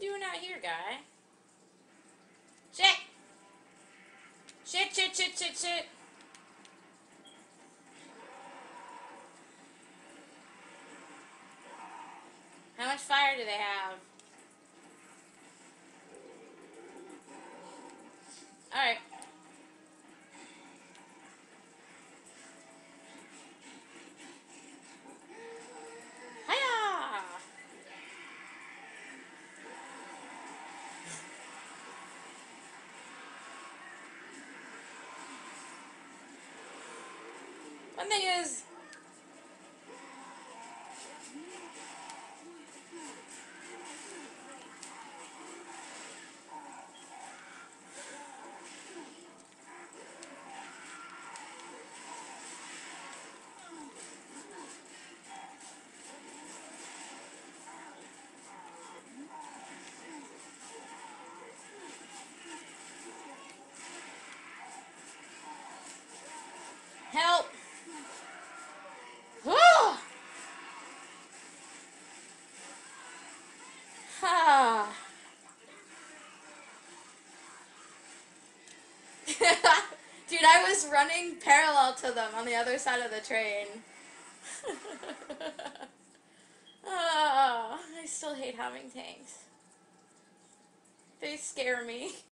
doing out here, guy? Shit! Shit, shit, shit, shit, shit! How much fire do they have? Alright. Hiya! One thing is... Help! Dude, I was running parallel to them on the other side of the train. I still hate having tanks. They scare me.